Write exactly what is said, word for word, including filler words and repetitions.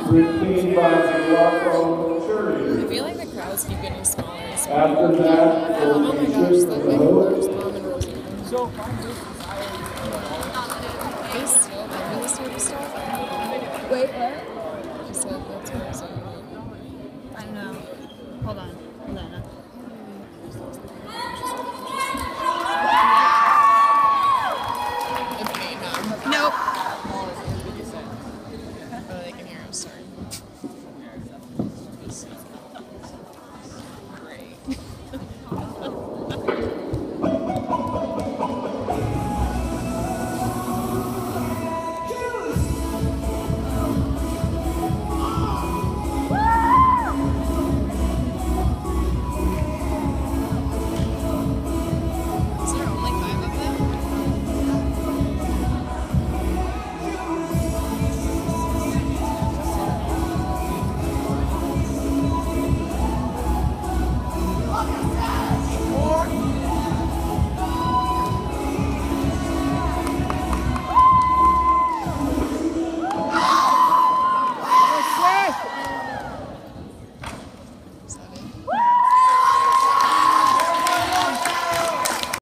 routine by Morocco I cheerleaders. feel like the crowds keep getting smaller. After that, Oh will my be gosh, shift the for like the Rose, host. Mom and Rosie. So, they still remember this type of stuff? Wait, what? I said that's Rosie. I don't know. Hold on. Hold on. It may have. Nope. Oh, they can hear him. Sorry.